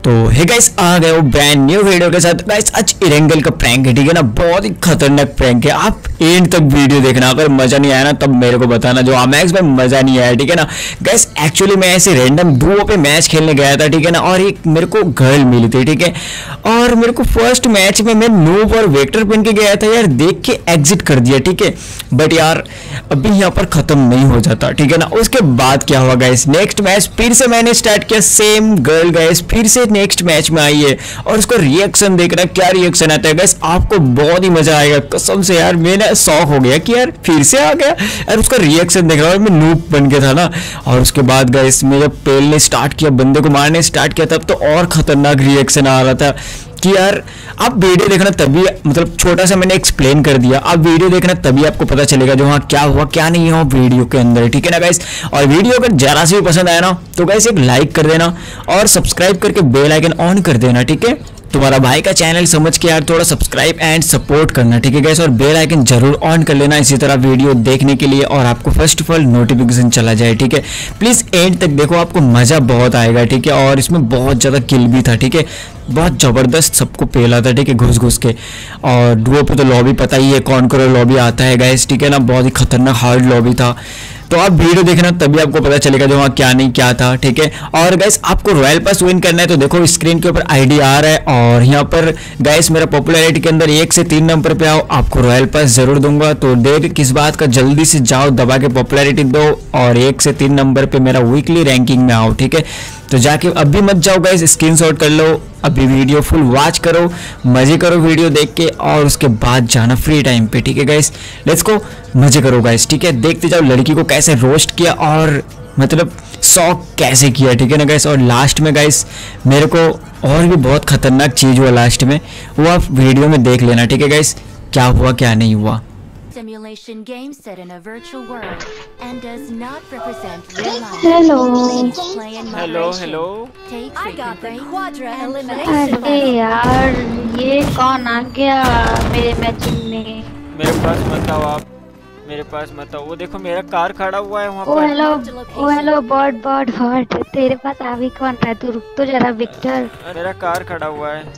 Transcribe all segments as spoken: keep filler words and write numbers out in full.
तो hey guys आ गए वो ब्रांड न्यू वीडियो के साथ। गाइस आज इरेंगल का प्रैंक है, ठीक है ना, बहुत ही खतरनाक प्रैंक है। आप एंड तक वीडियो देखना, अगर मजा नहीं आया ना तब मेरे को बताना, जो मैक्स में मजा नहीं आया, ठीक है ना। गाइस एक्चुअली मैं ऐसे रैंडम डुओ पे मैच खेलने गया था, ठीक है ना, और एक मेरे को गर्ल मिली थी, ठीक है। और मेरे को फर्स्ट मैच में मैं नूब और वेक्टर पहन के गया था यार, देख के एग्जिट कर दिया, ठीक है। बट यार अभी यहाँ पर खत्म नहीं हो जाता, ठीक है ना। उसके बाद क्या हुआ गाइस, नेक्स्ट मैच फिर से मैंने स्टार्ट किया, सेम गर्ल गाइस फिर से नेक्स्ट मैच में आई है और उसका रिएक्शन देखना, क्या रिएक्शन आता है गाइस, आपको बहुत ही मजा आएगा कसम से। यार मैंने शॉक हो गया कि यार फिर से आ गया यार, उसका रिएक्शन देख रहा हूँ, मैं नूब बन गया था ना। और उसके बाद गाइस मैं जब पेलने स्टार्ट किया, बंदे को मारने स्टार्ट किया, तब तो और खतरनाक रिएक्शन आ रहा था कि यार आप वीडियो देखना तभी, मतलब छोटा सा मैंने एक्सप्लेन कर दिया, आप वीडियो देखना तभी आपको पता चलेगा जो हाँ क्या हुआ क्या नहीं हुआ वीडियो के अंदर, ठीक है ना गाइस। और वीडियो अगर जरा से भी पसंद आया ना तो गाइस एक लाइक कर देना और सब्सक्राइब करके बेल आइकन ऑन कर देना, ठीक है। तुम्हारा भाई का चैनल समझ के यार थोड़ा सब्सक्राइब एंड सपोर्ट करना, ठीक है गाइस। और बेल आइकन जरूर ऑन कर लेना इसी तरह वीडियो देखने के लिए, और आपको फर्स्ट ऑफ ऑल नोटिफिकेशन चला जाए, ठीक है। प्लीज़ एंड तक देखो, आपको मज़ा बहुत आएगा, ठीक है। और इसमें बहुत ज़्यादा किल भी था, ठीक है, बहुत ज़बरदस्त सबको पेला था, ठीक है, घुस घुस के। और डुओ पे तो लॉबी पता ही है, कौन करो लॉबी आता है गाइस, ठीक है ना, बहुत ही खतरनाक हार्ड लॉबी था। तो आप वीडियो देखना तभी आपको पता चलेगा जो वहाँ क्या नहीं क्या था, ठीक है। और गाइस आपको रॉयल पास विन करना है तो देखो स्क्रीन के ऊपर आईडी आ रहा है, और यहाँ पर गाइस मेरा पॉपुलैरिटी के अंदर एक से तीन नंबर पे आओ, आपको रॉयल पास जरूर दूंगा। तो देर किस बात का, जल्दी से जाओ दबा के पॉपुलैरिटी दो और एक से तीन नंबर पे मेरा वीकली रैंकिंग में आओ, ठीक है। तो जाके अभी मत जाओ गाइस, स्क्रीनशॉट कर लो, अभी वीडियो फुल वॉच करो, मजे करो वीडियो देख के, और उसके बाद जाना फ्री टाइम पे, ठीक है गाइस। लेट्स गो, मजे करो गाइस, ठीक है। देखते जाओ लड़की को कैसे रोस्ट किया और मतलब शॉक कैसे किया, ठीक है ना गाइस। और लास्ट में गाइस मेरे को और भी बहुत खतरनाक चीज़ हुआ लास्ट में, वो आप वीडियो में देख लेना, ठीक है गाइस, क्या हुआ क्या नहीं हुआ। Simulation game set in a virtual world and does not represent real life. Hello. Play in Hello, hello. Take I got the quadra elimination. अरे यार ये कौन आ गया मेरे मैचिंग में? मेरे पास मत आओ आप, मेरे पास मत आओ। वो देखो मेरा कार खड़ा हुआ है वहाँ ओ पर। Hello oh hello bot bot bot, तेरे पास आ भी कौन रहा है? तू रुक तो जरा विक्टर। मेरा कार खड़ा हुआ है।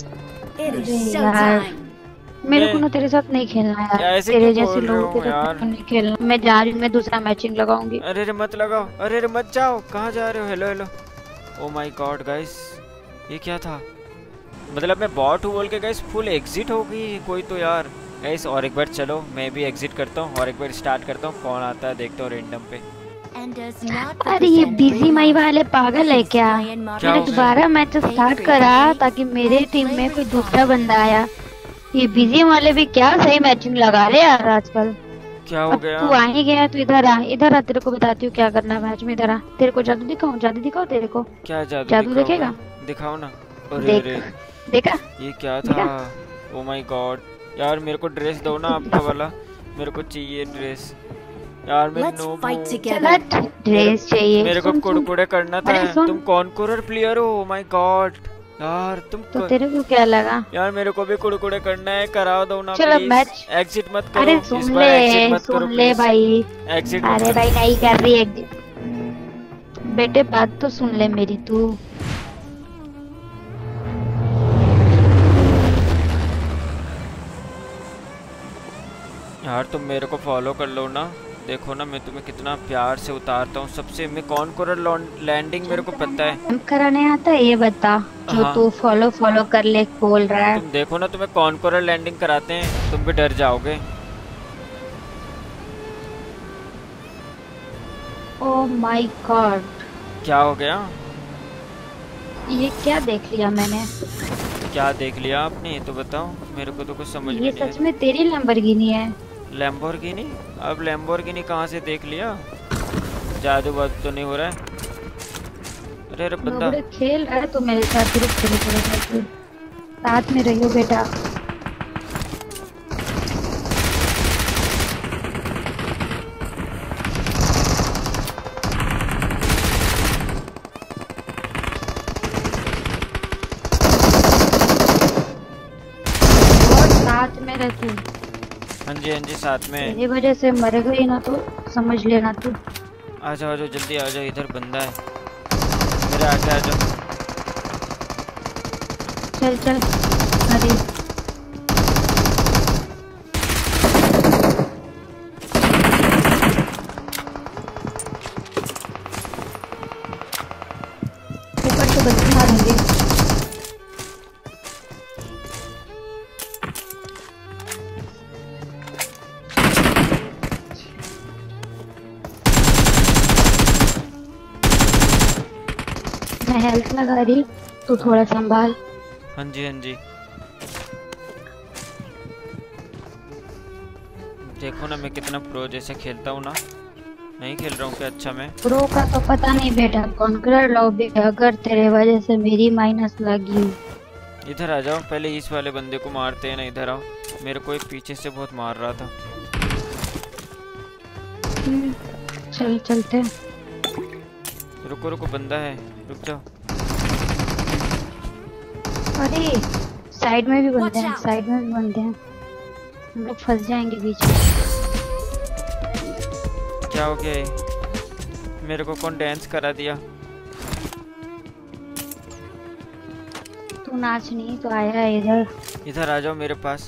यार मेरे को ना तेरे साथ नहीं खेलना यार, तेरे जैसे लोगों के साथ नहीं खेलना। मैं जा रही हूँ, मैं दूसरा मैचिंग लगाऊंगी। अरे रे मत लगाओ, अरे रे मत जाओ, कहाँ जा रहे हो? Hello hello, oh my god guys ये क्या था? मतलब मैं बॉट हूँ बोल के गाइस फुल एग्जिट हो गई कोई तो यार। गाइस और एक बार चलो मैं भी एग्जिट करता हूँ और एक बार स्टार्ट करता हूँ, कौन आता है देखता हूँ रेंडम पे। अरे ये बिजी माई वाले पागल है क्या? मैंने दोबारा मैच स्टार्ट करा ताकि मेरे टीम में कोई दूसरा बंदा आया। ये बिजी वाले भी क्या सही मैचिंग लगा रहे यार आजकल। क्या हो गया? तू आ ही गया तो इधर आ, इधर आ, तेरे को बताती हूँ क्या करना है मैच में। इधर आ, तेरे को जादू दिखाऊं? जादू दिखाओ तेरे को? क्या जादू? जादू देखेगा? दिखाओ ना। देख, देखा? ये क्या था? ओ माय गॉड यार मेरे को ड्रेस दो ना आपका वाला, मेरे को चाहिए ड्रेस यार। मैं नूब हूं, ड्रेस चाहिए। मेरे को कुड़कुड़े करना था। तुम कौन कोरर प्लेयर हो? ओ माय गॉड यार तुम तो तेरे को क्या लगा? यार मेरे को भी कुड़कुड़े करना है, करा दो ना चलो मैच। एग्जिट मत करो। अरे सुन ले सुन ले भाई, एग्जिट। अरे भाई नहीं कर रही एग्जिट। बेटे बात तो सुन ले मेरी तू। यार तुम मेरे को फॉलो कर लो ना, देखो ना मैं तुम्हें कितना प्यार से उतारता हूँ सबसे। मैं कौन कोरर लैंडिंग मेरे को पता है। हम कराने आता है ये बता, जो हाँ। तू फॉलो फॉलो कर ले बोल रहा है। तुम देखो ना तुम्हें कौन कोरर लैंडिंग कराते हैं, तुम भी डर जाओगे। ओह माय गॉड क्या हो गया? ये क्या देख लिया मैंने? क्या देख लिया आपने ये तो बताओ, मेरे को तो कुछ समझ में ये नहीं। सच में तेरी लैम्बोर्गिनी है? लैम्बोर्गिनी? अब लैम्बोर्गिनी कहाँ से देख लिया? जादू बादू तो नहीं हो रहा है? अरे अरे बंदा खेल रहा है तो मेरे साथ ग्रुप खेले थोड़ा साथ में रहियो बेटा। साथ में रह तू। हाँ जी हाँ जी साथ में। तेरी वजह से मर गई ना तो समझ लेना तू। आ जाओ आ जाओ जल्दी आ जाओ, इधर बंदा है मेरे आगे आ जाओ। चल चल अरे ऊपर से बच्चे मारेंगे। मैं हेल्थ लगा रही, तू थोड़ा संभाल। हाँ जी हाँ जी। देखो ना मैं कितना प्रो जैसे खेलता हूँ ना। नहीं खेल रहा हूँ क्या अच्छा मैं? प्रो का तो पता नहीं बेटा, कॉन्करर लॉबी अगर तेरे वजह से मेरी माइनस लगी। इधर आ जाओ, पहले इस वाले बंदे को मारते हैं ना। इधर आओ, मेरे को एक पीछे से बहुत मार रहा था। चल चलते। रुको रुको, बंदा है, रुक जाओ। अरे साइड में भी बंदे हैं, साइड में भी बंदे हैं, हम लोग फंस जाएंगे बीच में। क्या हो गया ये? मेरे को कौन डांस करा दिया? तू नाच नहीं तो आया है इधर। इधर आ जाओ मेरे पास।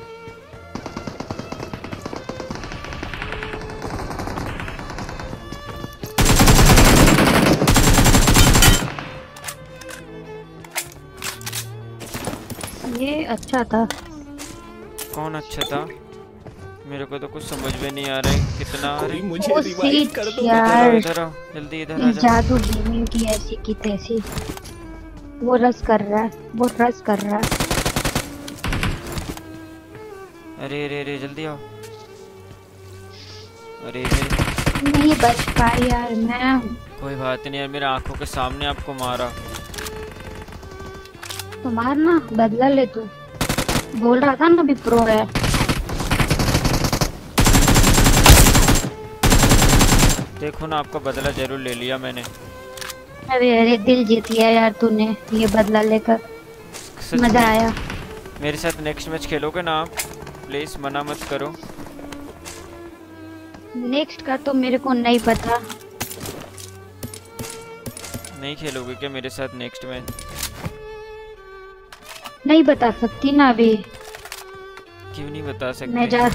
ये अच्छा था। कौन अच्छा था? मेरे को तो कुछ समझ में नहीं आ रहा है। कितना कोई मुझे ओ रिवाइव सीट कर दो। यार, इधर आओ जल्दी, इधर आ जाओ। जादू गेमिंग की ऐसी की तैसी। वो रस कर रहा है, वो रस कर रहा है। अरे अरे अरे जल्दी आओ। अरे अरे नहीं बच पाई यार मैं। कोई बात नहीं यार, मेरे आंखों के सामने आपको मारा। तो मारना, बदला ले तू। बोल रहा था ना अभी प्रो है। देखो ना, आपका बदला जरूर ले लिया मैंने। अरे अरे दिल जीत लिया यार तूने ये बदला लेकर। सच मजा में। आया। मेरे साथ नेक्स्ट मैच खेलोगे ना आप? प्लीज मना मत करो। नेक्स्ट का तो मेरे को नहीं पता। नहीं खेलोगे क्या मेरे साथ नेक्स्ट मैच? नहीं बता सकती ना अभी। क्यों नहीं बता सकते? मैं जा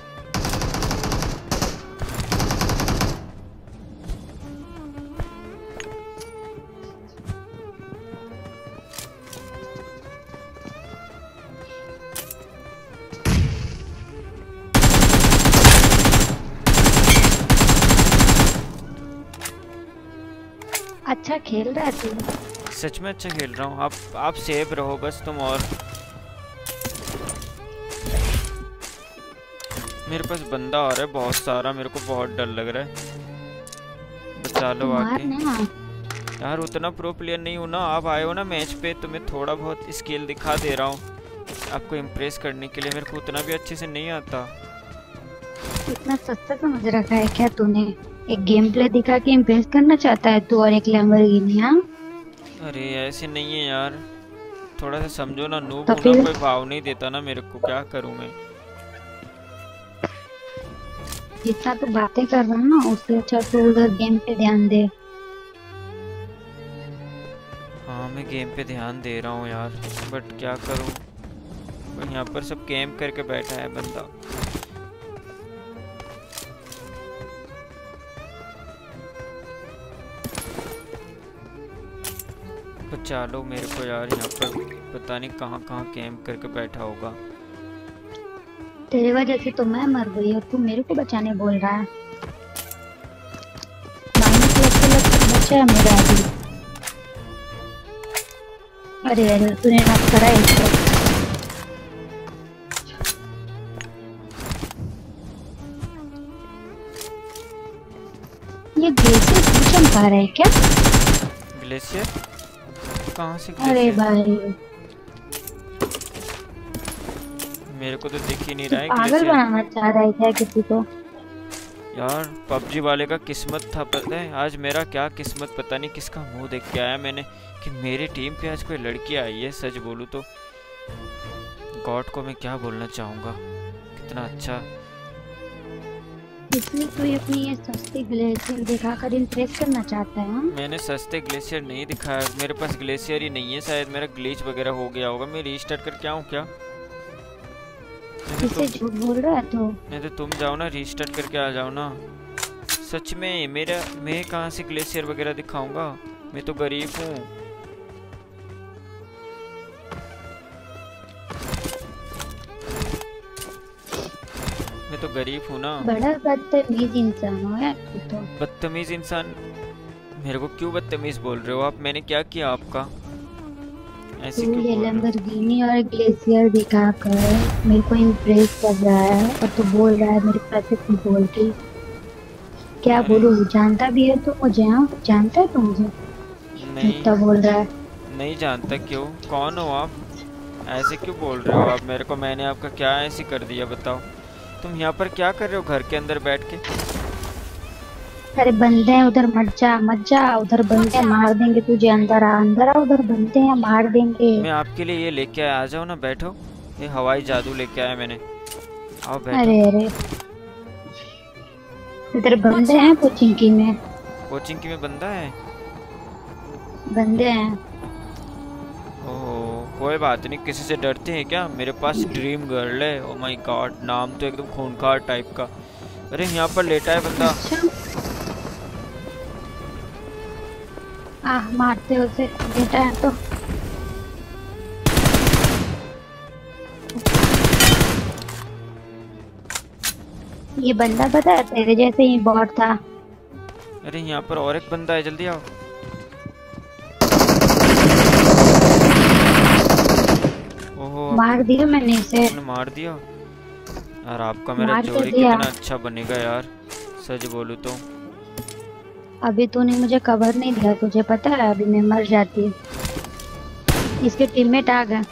अच्छा खेल रहा है तू। सच में अच्छा खेल रहा हूँ। आप आप सेफ रहो बस तुम। और मेरे पास बंदा आ रहा है बहुत सारा, मेरे को बहुत डर लग रहा है। बचा लो आके। ना यार उतना प्रो प्लेयर नहीं हूँ ना। आप आए हो ना मैच पे तो मैं थोड़ा बहुत स्किल दिखा दे रहा हूँ आपको इम्प्रेस करने के लिए। मेरे को उतना भी अच्छे से नहीं आता। इतना सस्ता समझ रखा है क्या तूने? एक गेम प्ले दिखा के इम्प्रेस करना चाहता है तू और एक लैम्बोर्गिनी? हाँ अरे ऐसे नहीं है यार, थोड़ा सा समझो ना। नूब तो हूं ना, फिर? कोई भाव नहीं देता ना मेरे को। क्या करूं मैं? जितना तू बातें कर रहा है ना उससे अच्छा तू उधर गेम पे ध्यान दे। हाँ मैं गेम पे ध्यान दे रहा हूँ यार, बट क्या करूँ? यहाँ पर सब कैंप करके बैठा है बंदा। बचा लो मेरे को यार। यहाँ पर पता नहीं कहाँ कहाँ कैंप करके बैठा होगा। तेरे वजह से तो मैं मर गई और तू मेरे को बचाने बोल रहा है। माइनस लगते लगते बचा है मेरा अभी। अरे अरे तूने नॉक करा है इसको। ये ग्लेशियर भी चमका रहा है क्या? ग्लेशियर? कहाँ से अरे ग्लेशियर? भाई मेरे को तो दिख ही नहीं रहा है पागल ग्लेशियर। बनाना चाह रहा है क्या किसी को? यार पबजी वाले का किस्मत था पता है। आज मेरा क्या किस्मत, पता नहीं किसका मुंह देख के आया मैंने कि मेरी टीम पे आज कोई लड़की आई है। सच बोलूँ तो गॉड को मैं क्या बोलना चाहूँगा। कितना अच्छा इसलिए तू ये अपनी ये सस्ती ग्लेशियर दिखाकर इम्प्रेस करना चाहता है? हाँ? मैंने सस्ते ग्लेशियर नहीं दिखाया, मेरे पास ग्लेशियर ही नहीं है, शायद मेरा ग्लिच वगैरह हो गया होगा। मैं रीस्टार्ट करके आऊँ क्या? इससे झूठ बोल रहा है तो? नहीं तो तुम जाओ ना, रीस्टार्ट करके आ जाओ ना। सच में मेरा मैं कहाँ से ग्लेशियर वगैरह दिखाऊंगा, मैं तो गरीब हूँ। मैं तो गरीब हूँ ना। बड़ा बदतमीज इंसान हो यार तू तो। बदतमीज इंसान? मेरे को क्यों बदतमीज बोल रहे हो आप? मैंने क्या किया आपका? ऐसे तू क्यों ये बोल रहे हो? लैम्बोर्गिनी और ग्लेशियर दिखाकर मेरे को इम्प्रेस कर रहा है और तू बोल रहा है मेरे पैसे तू बोल के। क्या बोलूं? जानता भी है तो मुझे? हाँ जानता है तू मुझे? नहीं इतना बोल रहा है। नहीं जानता। क्यों? कौन हो आप? ऐसे क्यों बोल रहे हो आप मेरे को? मैंने आपका क्या ऐसे कर दिया बताओ? तुम यहाँ पर क्या कर रहे हो घर के अंदर बैठ के? अरे बंदे हैं उधर, मत जा मत जा उधर, बंदे मार देंगे तुझे। अंदर आ अंदर आ, उधर बंदे हैं मार देंगे। मैं आपके लिए ये लेके आया, आ जाओ ना, बैठो। ये हवाई जादू लेके आया मैंने, आओ बैठो। अरे अरे इधर बंदे हैं कोचिंग की में। कोचिंग की में बंदा है? बंदे हैं। ओह कोई बात नहीं, किसी से डरते हैं क्या? मेरे पास ड्रीम गर्ल है। ओ माय गॉड, नाम तो एकदम खूंखार टाइप का। अरे यहाँ पर लेटा है बंदा। आह मारते हो उसे, बेटा है तो। ये बंदा पता है तेरे जैसे ही बॉट था। अरे यहाँ पर और एक बंदा है, जल्दी आओ। ओहो मार दिया मैंने इसे। आपने मार दिया यार। आपका मेरा मार तो जोड़ी दिया। कितना अच्छा बनेगा यार, सच बोलूं तो। अभी तूने मुझे कवर नहीं दिया, तुझे पता है अभी मैं मर जाती। इसके टीममेट आ गए।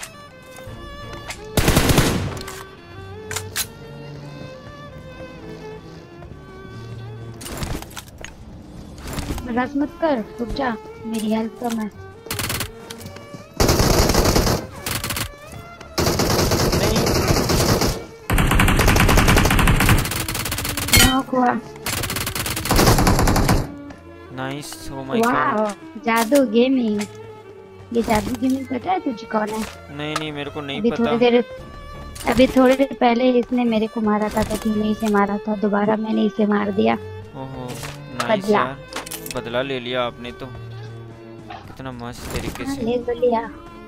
रस मत कर, रुक जा, मेरी हेल्प कम है। नॉक हुआ। नाइस। Oh my god. वाह जादू गेमिंग। ये जादू गेमिंग पता है तुझे कौन है? नहीं नहीं मेरे को नहीं अभी पता। थोड़ी देर अभी थोड़ी देर पहले इसने मेरे को मारा था तो तूने इसे मारा था, दोबारा मैंने इसे मार दिया। ओहो नाइस बदला। यार, बदला ले लिया आपने तो कितना मस्त तरीके हाँ, से। ले तो लिया।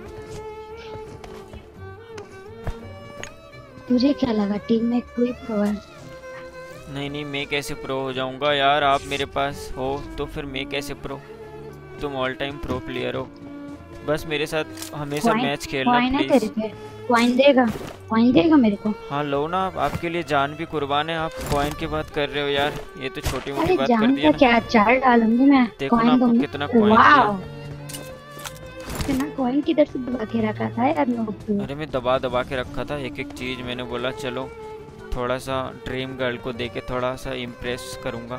तुझे क्या लगा टीम में कोई प्रो है? नहीं नहीं मैं कैसे प्रो हो जाऊंगा यार, आप मेरे पास हो तो फिर मैं कैसे प्रो? तुम ऑल टाइम प्रो प्लेयर हो, बस मेरे साथ हमेशा कॉइन- मैच खेलना कॉइन है तेरे प्लीज। पे? कॉइन देगा? कॉइन देगा मेरे को? हाँ लो ना, आपके लिए जान भी कुर्बान है। आप कॉइन की बात कर रहे हो यार, ये तो छोटी मोटी अरे बात कर जान दी का है ना। क्या, चार डालूंगी मैं। देखो ना कॉइन आपको दूंगी। कितना कॉइन वाह दिया। इतना कॉइन किधर से दबा के रखा था यार नोट पे? अरे मैं दबा दबा के रखा था एक एक चीज। मैंने बोला चलो थोड़ा सा ड्रीम गर्ल को देके थोड़ा सा इम्प्रेस करूंगा।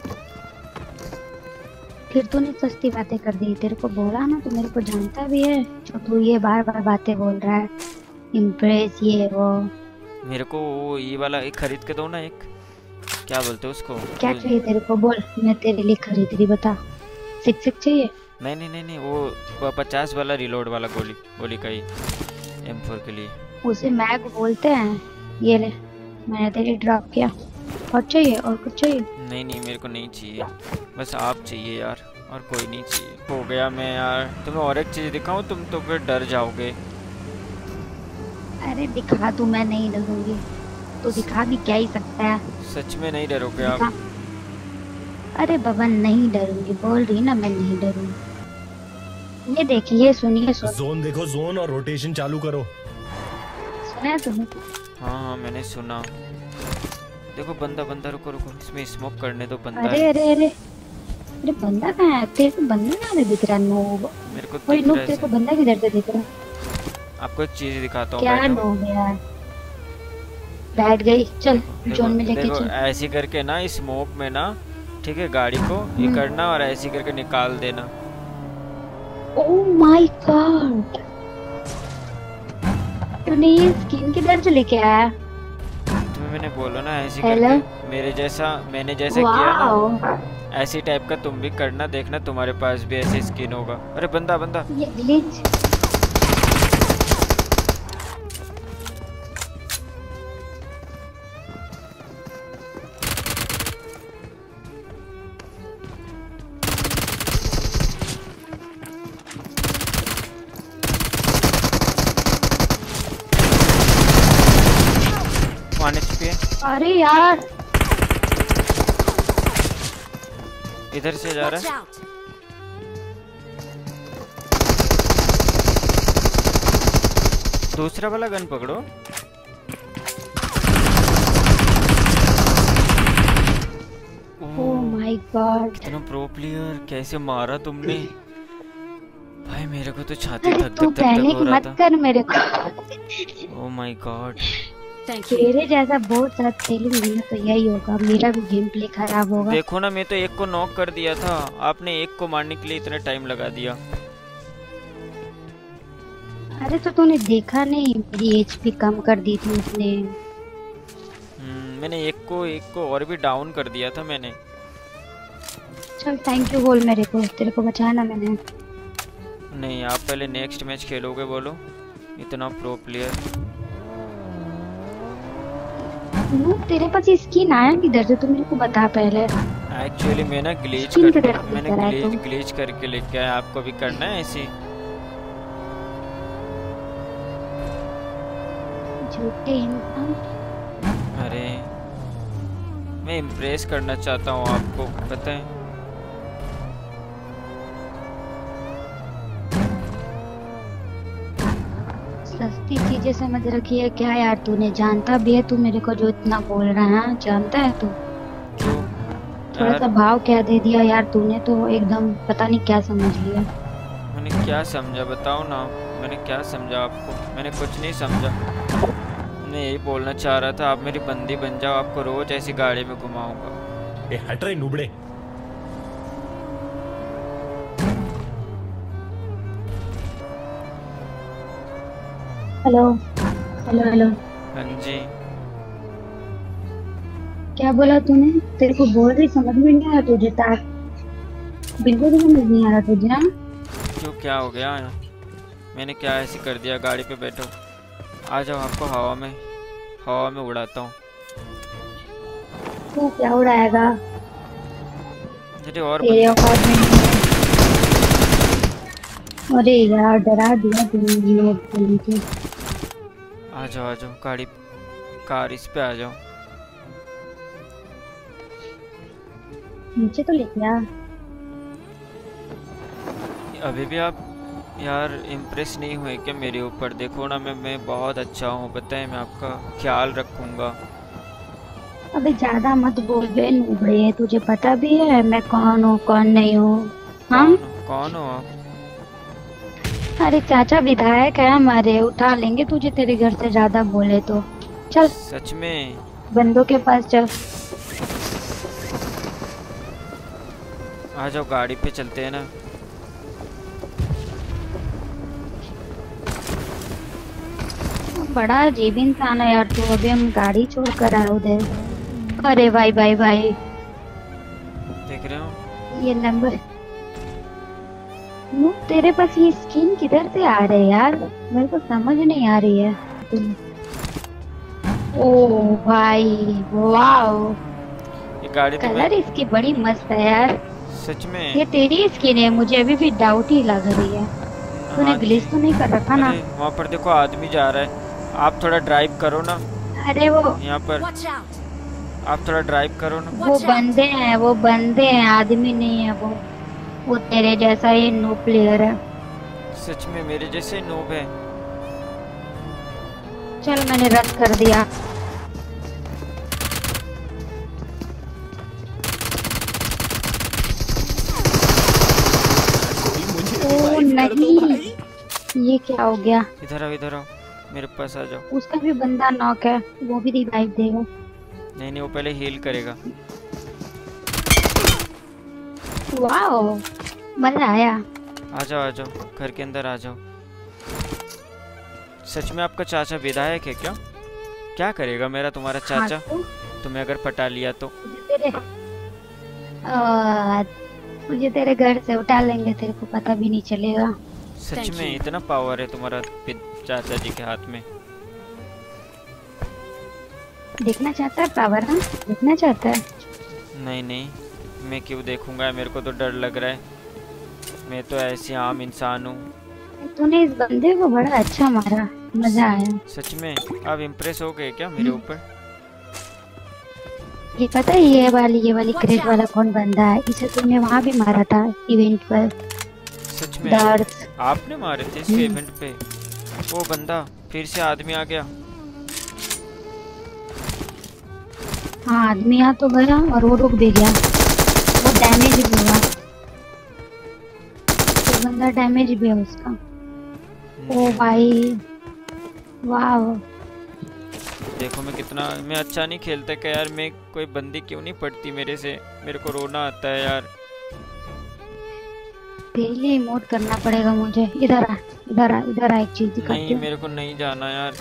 फिर तूने सस्ती बातें कर दी। तेरे को बोला ना, तो मेरे को जानता भी है जो तू ये बार बार बातें बोल रहा है, इम्प्रेस ये वो। मेरे को वो ये वाला एक खरीद के दो ना, एक क्या बोलते हैं उसको? क्या वो- चाहिए तेरे को बोल, मैं तेरे लिए खरीद रही, बता। सिक्स सिक्स चाहिए? नहीं नहीं नहीं नहीं वो पचास वाला रिलोड वाला गोली गोली का ही एम फोर के लिए। उसे मैग बोलते हैं। ये ले, मैंने तेरे ड्रॉप किया। और चाहिए? और कुछ चाहिए? नहीं नहीं मेरे को नहीं चाहिए, बस आप चाहिए यार, और कोई नहीं चाहिए। हो गया मैं यार। तुम्हें और एक चीज़ दिखाऊं? तुम तो फिर डर जाओगे। अरे दिखा तू, मैं नहीं डरूंगी। तो दिखा भी क्या ही सकता है। सच में नहीं डरोगे दिखा। आप? अरे बाबा नहीं डरूंगी, बोल रही ना मैं नहीं डरूंगी। ये देखिए, सुनिए सुन। जोन देखो, जोन और रोटेशन चालू करो। सुना है तुमने? हाँ हाँ मैंने सुना। देखो बंदा बंदा, रुको रुको, इसमें स्मोक करने दो। बंदा अरे है। अरे अरे अरे बंदा कहाँ है? तेरे को बंदा कहाँ से दिख रहा है? नूब। मेरे को कोई दिख नूब, रहा है तेरे को ऐसे। बंदा किधर से दिख रहा है? आपको एक चीज़ दिखाता हूँ, क्या बैठो। नूब यार। बैठ गई, चल देखो, जोन में लेके देखो चल। ऐसे करके ना स्मोक में ना, ठीक है, गाड़ी को ये हम्म। करना और ऐसे करके निकाल देना। ओह माय गॉड, तूने ये स्किन किधर से लेके आया? तुम्हें मैंने बोला ना ऐसी Hello? करके मेरे जैसा मैंने जैसे किया ना ऐसी टाइप का तुम भी करना, देखना तुम्हारे पास भी ऐसी स्किन होगा। अरे बंदा बंदा ये ग्लिच। वन एचपी है। अरे यार इधर से जा रहा है। दूसरा वाला गन पकड़ो। ओह माय गॉड, कितना प्रो प्लेयर, कैसे मारा तुमने भाई, मेरे को तो छाती धक धक तू धक धक पैनिक हो रहा मत था। कर मेरे को। ओह माय गॉड, तेरे जैसा बहुत साथ खेलूंगी ना तो यही होगा, मेरा भी गेम प्ले खराब होगा। देखो ना मैं तो एक को नॉक कर दिया था, आपने एक को मारने के लिए इतना टाइम लगा दिया। अरे तो तूने देखा नहीं, मेरी एचपी कम कर दी थी उसने। हम्म, मैंने एक को एक को और भी डाउन कर दिया था मैंने। चल थैंक यू बोल मेरे को, तेरे को बचाना मैंने। नहीं, आप पहले नेक्स्ट मैच खेलोगे बोलो, इतना प्रो प्लेयर। नो, तेरे पास ये स्किन आया किधर से, तू मेरे को बता पहले। एक्चुअली मैं ना ग्लिच Skin कर किधर से मैंने करा है ग्लिच तू? ग्लिच करके लेके आया। आपको भी करना है ऐसी? झूठे इंसान। अरे मैं इम्प्रेस करना चाहता हूँ आपको, पता है। सस्ती चीजें समझ रखी है क्या यार तूने, जानता भी है तू मेरे को जो इतना बोल रहा है, जानता है तू। क्यों थोड़ा सा यार, भाव क्या दे दिया यार तूने तो, एकदम पता नहीं क्या समझ लिया। मैंने क्या समझा बताओ ना, मैंने क्या समझा आपको? मैंने कुछ नहीं समझा। मैं यही बोलना चाह रहा था, आप मेरी बंदी बन जाओ, आपको रोज ऐसी गाड़ी में घुमाऊंगा। ए हट रहे नुबड़े। हेलो हेलो हेलो, हाँ जी, क्या बोला तूने? तेरे को बोल रही समझ में नहीं आ रहा तुझे, तार बिल्कुल भी समझ नहीं आ रहा तुझे ना। क्यों क्या हो गया? मैंने क्या ऐसे कर दिया? गाड़ी पे बैठो, आ जाओ, आपको हवा में हवा में उड़ाता हूँ। तू क्या उड़ाएगा, मुझे और तेरे बंदे- औकात में नहीं है। अरे यार डरा दिया तूने नोट बोली थी। आ जाओ आ जाओ, गाड़ी कार इस पे आ जाओ। नीचे तो लेके आ। अभी भी आप यार इम्प्रेस नहीं हुए क्या मेरे ऊपर? देखो ना, मैं मैं बहुत अच्छा हूँ, पता है, मैं आपका ख्याल रखूँगा। अबे ज्यादा मत बोल बे नुबड़े, तुझे पता भी है मैं कौन हूँ कौन नहीं हूँ। हाँ कौन कौन हो आप? अरे चाचा विधायक है हमारे, उठा लेंगे तुझे तेरे घर से ज्यादा बोले तो। चल सच में? बंदों के पास चल। आ जाओ, गाड़ी पे चलते हैं ना। बड़ा अजीब इंसान है यार तू, अभी हम गाड़ी छोड़ कर आए उधर। अरे भाई भाई भाई, देख रहे हो? ये नंबर नु, तेरे पास ये स्किन किधर से आ रहे यार, मेरे को समझ नहीं आ रही है। ओ भाई वाओ, ये गाड़ी तो कलर मैं इसकी बड़ी मस्त है यार। सच में। ये तेरी स्किन है, मुझे अभी भी डाउट ही लग रही है। तूने हाँ, ग्लिच तो नहीं कर रखा ना? अरे वहाँ पर देखो आदमी जा रहा है, आप थोड़ा ड्राइव करो ना। अरे वो यहाँ पर आप थोड़ा ड्राइव करो ना। वो बंदे हैं, वो बंदे हैं, आदमी नहीं है वो वो तेरे जैसा ही नो प्लेयर है। सच में मेरे जैसे नूब है। चल मैंने रद्द कर दिया। ओ नहीं, ये क्या हो गया? इधर आओ इधर आओ, मेरे पास आ जाओ। उसका भी बंदा नॉक है, वो भी रिवाइव देगा। नहीं नहीं, वो पहले हील करेगा। वाओ मजा आया। आ जाओ आ जाओ, घर के अंदर आ जाओ। सच में आपका चाचा विधायक है क्या? क्या करेगा मेरा तुम्हारा चाचा? हाँ, तो? तुम्हें अगर पटा लिया तो? तेरे आ, मुझे तेरे घर से उठा लेंगे, तेरे को पता भी नहीं चलेगा। सच में इतना पावर है तुम्हारा चाचा जी के हाथ में? देखना चाहता है पावर? हाँ देखना चाहता है? नहीं नहीं, मैं क्यों देखूंगा, मेरे को तो डर लग रहा है। मैं तो ऐसे आम इंसान हूँ। तूने इस बंदे को बड़ा अच्छा मारा, मजा आया। सच में आप इम्प्रेस हो गए क्या मेरे ऊपर? ये पता है ये वाली ये वाली क्रेट वाला कौन बंदा है? इसे तुमने वहाँ भी मारा था इवेंट पर। सच में दर्द। आपने मारे थे इसके इवेंट पे? वो बंदा फिर से आदमी आ गया। हाँ आदमी आ तो गया और वो रुक भी गया, वो डैमेज भी हुआ, तो बंदा डैमेज भी है उसका। ओ भाई वाह, देखो मैं कितना मैं अच्छा नहीं खेलता क्या यार? मैं कोई बंदी क्यों नहीं पड़ती मेरे से? मेरे को रोना आता है यार। पहले इमोट करना पड़ेगा मुझे। इधर आ इधर आ इधर आ, एक चीज दिखाती नहीं हूँ। मेरे को नहीं जाना यार।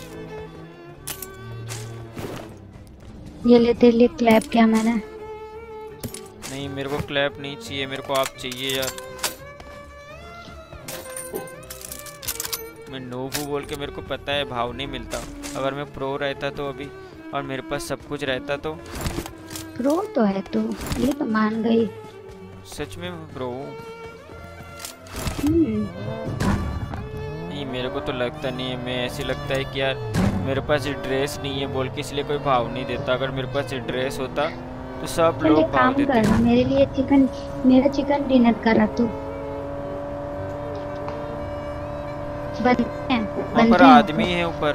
ये ले तेरे लिए क्लैप किया मैंने। नहीं मेरे को क्लैप नहीं चाहिए, मेरे को आप चाहिए यार। मैं नोब हूँ बोल के मेरे को पता है भाव नहीं मिलता। अगर मैं प्रो रहता तो अभी, और मेरे पास सब कुछ रहता तो। प्रो तो है तू, ये तो मान गई। सच में मैं प्रो हूँ? हम्म, नहीं मेरे को तो लगता नहीं है। मैं ऐसे लगता है कि यार मेरे पास ड्रेस नहीं है बोल के इसलिए कोई भाव नहीं देता। अगर मेरे पास ड्रेस होता तो सब चल लोग एक भाव काम देते। कर, मेरे लिए चिकन मेरा चिकन डिनर करा तू। बनते हैं वहाँ बनते पर हैं। आदमी है ऊपर।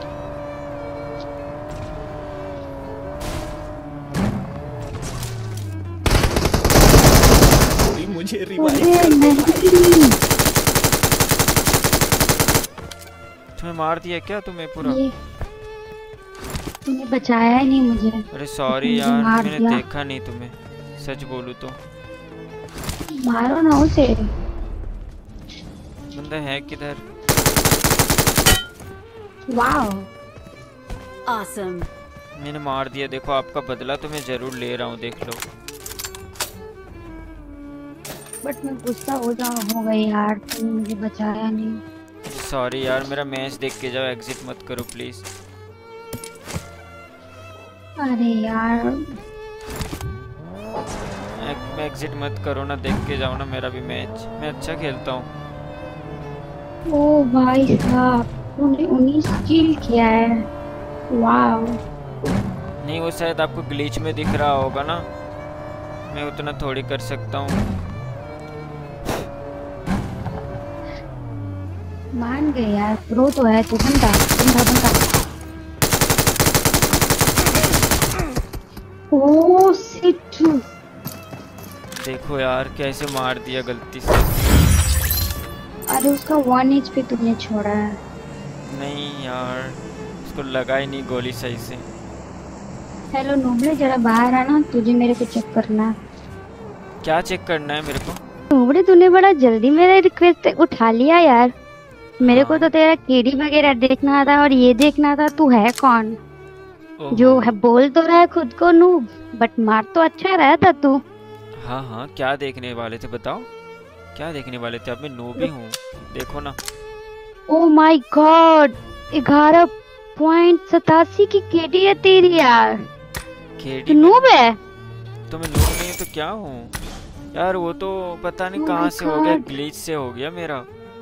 मुझे अरे नहीं, तुम्हें मार दिया क्या तुम्हें पूरा? ये तूने बचाया ही नहीं मुझे। अरे सॉरी मुझे यार, मार मैंने दिया। देखा नहीं तुम्हें, सच बोलूं तो। मारो ना उसे। बंदा है किधर? Wow Awesome. मैंने मार दिया। देखो आपका बदला तो मैं जरूर ले रहा हूँ, देख लो। बट मैं गुस्सा हो जाऊँ हो गई यार, तूने मुझे बचाया नहीं। सॉरी यार, मेरा मैच देख के जाओ, एग्जिट मत करो प्लीज। अरे यार एग्जिट मत करो ना, देख के जाओ ना मेरा भी मैच। मैं अच्छा खेलता हूँ। ओ भाई साहब, तूने उन्नीस किल किया है। वाओ। नहीं वो शायद आपको ग्लिच में दिख रहा होगा ना, मैं उतना थोड़ी कर सकता हूँ। मान गए यार, प्रो तो है तू। बंदा बंदा बंदा। ओ शिट, देखो यार कैसे मार दिया गलती से। अरे उसका वन एच पी तुमने छोड़ा है। नहीं यार, उसको लगा ही नहीं गोली सही से। हेलो नोबले, जरा बाहर आना, तुझे मेरे को चेक करना है। क्या चेक करना है मेरे को? नोबले तूने बड़ा जल्दी मेरा रिक्वेस्ट उठा लिया यार। मेरे को तो तेरा केडी वगैरह देखना था और ये देखना था तू है कौन। ओहो। जो है बोल तो रहा है खुद को नूब, बट मार तो अच्छा रहा था तू। हाँ हाँ, क्या देखने वाले थे बताओ, क्या देखने वाले थे? अब मैं नूब ही हूँ, देखो ना। ओ माय गॉड, ग्यारह पॉइंट सतासी की केडी है तेरी यार। केडी तू नूब है? तो मैं नूब नहीं तो क्या हूँ यार? वो तो पता नहीं Oh कहाँ my से हो गया, God. ग्लिच से हो गया मेरा।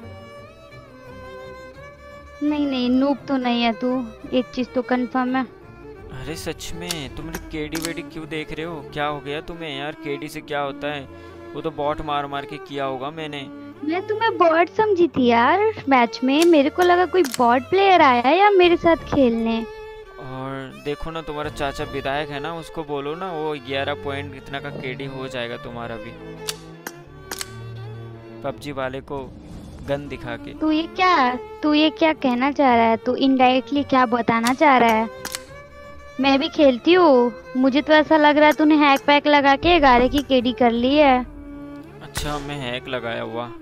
नहीं नहीं, नूब तो नहीं है तू, एक चीज तो कंफर्म है। अरे सच में तुम लोग केडी वेडी क्यों देख रहे हो? क्या हो गया तुम्हें यार? केडी से क्या होता है? वो तो बॉट मार मार के किया होगा मैंने। मैं तुम्हें बॉट समझी थी यार मैच में, मेरे को लगा कोई बॉट प्लेयर आया है या मेरे साथ खेलने। और देखो ना, तुम्हारा चाचा विधायक है ना, उसको बोलो ना, वो ग्यारह पॉइंट इतना का केडी हो जाएगा तुम्हारा भी, पबजी वाले को गन दिखा के। तू ये क्या तू ये क्या कहना चाह रहा है? तू इनडायरेक्टली क्या बताना चाह रहा है? मैं भी खेलती हूँ, मुझे तो ऐसा लग रहा है तूने हैक पैक लगा के ग्यारह की केडी कर ली है। अच्छा मैं हैक लगाया हुआ?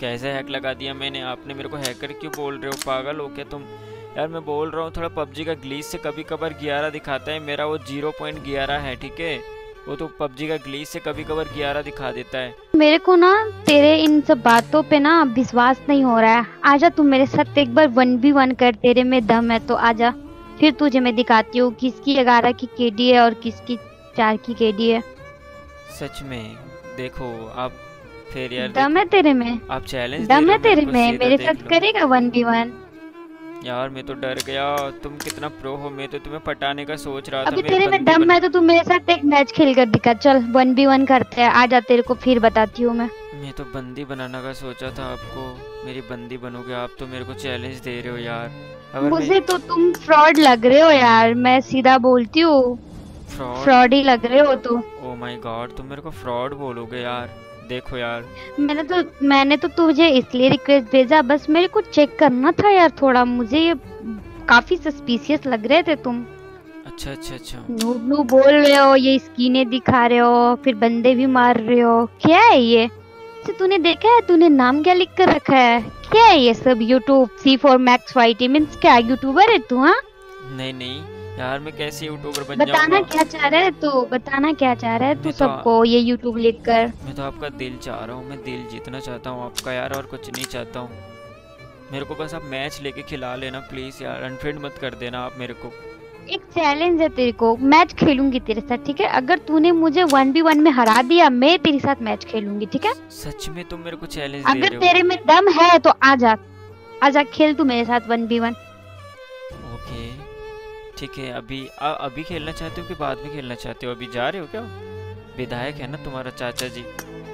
कैसे हैक लगा दिया मैंने? आपने मेरे को हैकर क्यों बोल रहे हो? पागल हो क्या तुम? यार मैं बोल रहा हूँ थोड़ा पबजी का ग्लीच से कभी कभार ग्यारह दिखाता है, मेरा वो जीरो पॉइंट ग्यारह है, ठीक है? वो तो पबजी का ग्लीच से कभी कभार ग्यारह दिखा देता है। मेरे को ना तेरे इन सब बातों पे ना विश्वास नहीं हो रहा है। आजा तू मेरे साथ एक बार वन बी वन कर, तेरे में दम है तो आजा, फिर तुझे मैं दिखाती हूँ किसकी ग्यारह की केडी है और किसकी चार की केडी है। सच में? देखो आप फिर यार, दम है तेरे में? आप चैलेंज दम है तेरे में? मेरे साथ करेगा वन बी वन? यार मैं तो डर गया, तुम कितना प्रो हो, मैं तो तुम्हें पटाने का सोच रहा था। अभी तेरे में दम है तो तू मेरे साथ एक मैच खेल कर दिखा, चल वन बी वन करते हैं, आजा तेरे को फिर बताती हूँ मैं। मैं तो बंदी बनाने का सोचा था आपको, मेरी बंदी बनोगे आप? तो मेरे को चैलेंज दे रहे हो यार। अगर मुझे मैं... तो तुम फ्रॉड लग रहे हो यार, मैं सीधा बोलती हूँ, फ्रॉड ही लग रहे हो तुम। ओह माय गॉड, तुम मेरे को फ्रॉड बोलोगे यार? देखो यार, मैंने तो मैंने तो तुझे इसलिए रिक्वेस्ट भेजा, बस मेरे को चेक करना था यार थोड़ा, मुझे ये काफी सस्पिशियस लग रहे थे तुम। अच्छा अच्छा अच्छा। नूब नूब बोल रहे हो, ये स्कीने दिखा रहे हो, फिर बंदे भी मार रहे हो, क्या है ये? तो तूने देखा है, तूने नाम क्या लिख कर रखा है? क्या है ये सब? YouTube C four max YT means क्या यूट्यूबर है तू? हाँ नहीं नहीं यार, मैं कैसे यूट्यूबर बन बताना जाऊंगा? क्या चाह रहा है तू, बताना क्या चाह रहा है तू सबको ये यूट्यूब लिख कर? मैं तो आपका दिल चाह रहा हूँ, मैं दिल जीतना चाहता हूँ आपका यार, और कुछ नहीं चाहता हूँ। मेरे को बस आप मैच लेके खिला लेना प्लीज यार, अनफ्रेंड मत कर देना आप मेरे को। एक चैलेंज है तेरे को, मैच खेलूंगी तेरे साथ, ठीक है? अगर तूने मुझे वन बी वन में हरा दिया, मैं तेरे साथ मैच खेलूंगी, ठीक है? सच में तुम मेरे को चैलेंज दे रहे हो? अगर तेरे में दम है तो आजा, आजा खेल तू मेरे साथ वन बी वन। ओके ठीक है। अभी आ, अभी खेलना चाहते हो कि बाद में खेलना चाहते हो? अभी जा रहे हो क्या? विधायक है ना तुम्हारा चाचा जी,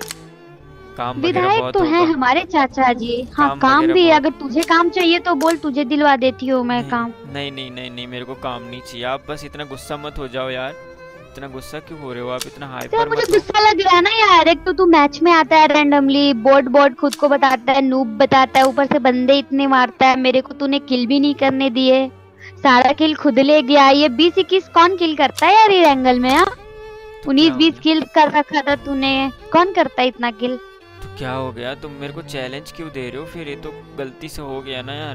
काम विधायक तो है हमारे चाचा जी। हाँ काम, काम भी है, अगर तुझे काम चाहिए तो बोल, तुझे दिलवा देती हूँ मैं नहीं, काम। नहीं नहीं नहीं नहीं मेरे को काम नहीं चाहिए। आप बस इतना गुस्सा मत हो जाओ यार, इतना गुस्सा क्यों हो रहे हो आप? इतना हाइपर मुझे मत गुस्सा लग रहा है ना यार, एक तो तू मैच में आता है रैंडमली, बोर्ड बोर्ड खुद को बताता है, नूब बताता है, ऊपर से बंदे इतने मारता है, मेरे को तूने किल भी नहीं करने दिए, सारा किल खुद ले गया। ये बीस इक्कीस कौन किल करता है यार इस एंगल में? हाँ उन्नीस बीस किल कर रखा था तूने, कौन करता है इतना किल? तो क्या हो गया? तुम मेरे को चैलेंज क्यों दे रहे हो फिर? ये तो गलती से हो गया ना यार।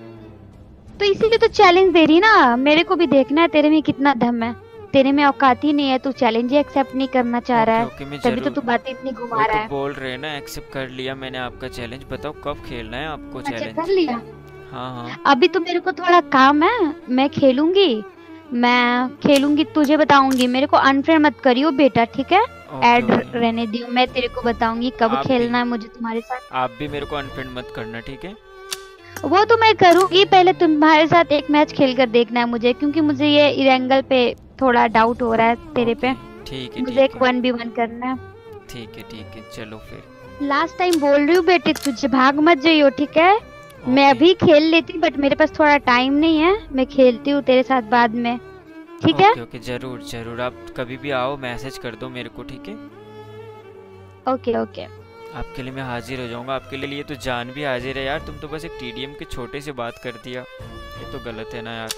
तो इसीलिए तो चैलेंज दे रही ना, मेरे को भी देखना है तेरे में कितना दम है। तेरे में औकात ही नहीं है, तू चैलेंज ही एक्सेप्ट नहीं करना चाह रहा है, ओके, ओके, तभी तो तू बातें इतनी घुमा रहा है। तो बोल रहे ना एक्सेप्ट कर लिया मैंने आपका चैलेंज। बताओ कब खेलना है आपको चैलेंज? कर लिया? हाँ हाँ अभी तो मेरे को थोड़ा काम है, मैं खेलूंगी, मैं खेलूंगी तुझे बताऊंगी। मेरे को अनफ्रेंड मत करियो बेटा, ठीक है? ऐड रहने दियो, मैं तेरे को बताऊंगी कब खेलना है मुझे तुम्हारे साथ। आप भी मेरे को अनफ्रेंड मत करना, ठीक है? वो तो मैं करूंगी, पहले तुम्हारे साथ एक मैच खेल कर देखना है मुझे, क्योंकि मुझे ये इरेंगल पे थोड़ा डाउट हो रहा है तेरे पे। ठीक है, मुझे एक वन बी वन करना है। ठीक है ठीक है, चलो फिर। लास्ट टाइम बोल रही हूँ बेटे, तुझे भाग मत जाइयो, ठीक है? मैं अभी खेल लेती, बट मेरे पास थोड़ा टाइम नहीं है, मैं खेलती हूँ तेरे साथ बाद में, ठीक है? ओके ओके, जरूर जरूर, आप कभी भी आओ मैसेज कर दो मेरे को, ठीक है? ओके ओके, आपके लिए मैं हाजिर हो जाऊंगा। आपके लिए तो जान भी हाजिर है यार। तुम तो बस एक टीडीएम के छोटे से बात कर दिया, ये तो गलत है ना यार।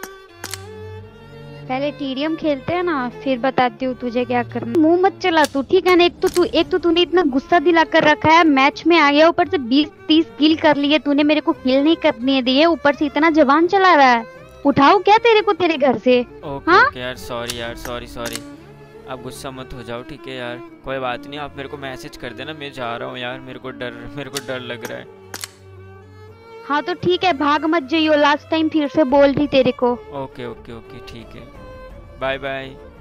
पहले टीडीएम खेलते हैं ना, फिर बताती हूँ तुझे क्या करना। मुंह मत चला तू, ठीक है ना? एक तो तू एक तो तूने इतना गुस्सा दिला कर रखा है, मैच में आ गया, ऊपर से बीस तीस किल कर लिए तूने, मेरे को किल नहीं करने दिए, ऊपर से इतना जवान चला रहा है। उठाओ क्या तेरे को तेरे घर से? ओके हाँ? ओके यार, सॉरी यार, सॉरी सॉरी, आप गुस्सा मत हो जाओ, ठीक है यार? कोई बात नहीं, आप मेरे को मैसेज कर देना, मैं जा रहा हूँ यार, मेरे को डर मेरे को डर लग रहा है। हाँ तो ठीक है, भाग मत जाइयो, लास्ट टाइम फिर से बोल दी तेरे को। ओके ओके ओके ठीक है, बाय बाय।